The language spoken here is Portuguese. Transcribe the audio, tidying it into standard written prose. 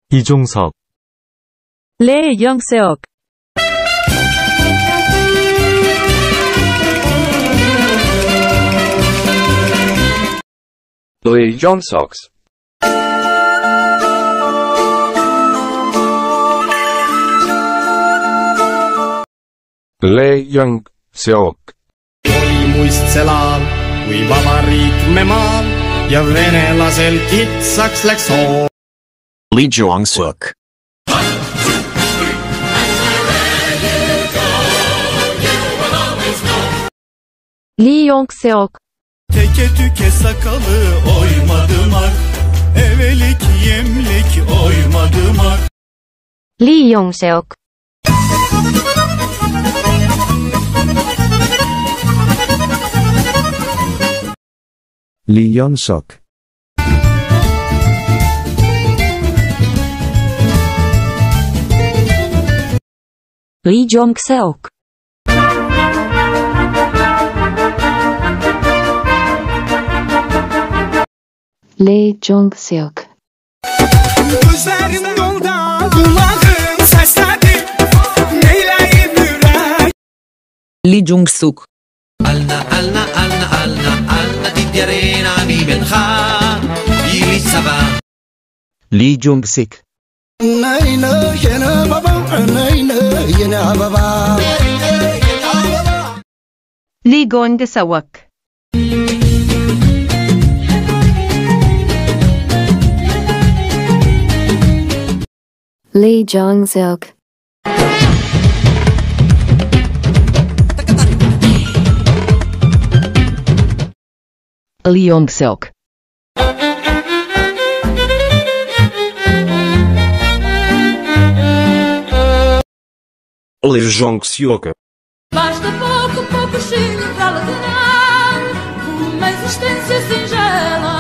이종석, Jong Suk. Jong Suk. Jong Suk. Oli muistselal, kui vabariik me maal ja venelasel kitsaks läks hool. Jong Suk. Jong Suk. Teke tüke sakalı oymadım ak, evelik yemlik oymadım ak. Jong Suk. Jong Suk. Jong Suk. Jong Suk. Gözlerim yolda, kulağım sesledi, neyleyim yürek. Jong Suk. Alna, alna, alna, alna, alna di arena mi benha, ili saba. Jong Suk. Nayna yena baba, nayna yena baba. Jong Suk. Jong Suk. Jong Suk. Jong Suk. Basta pouco, pouco chino para lacrar uma existência singela.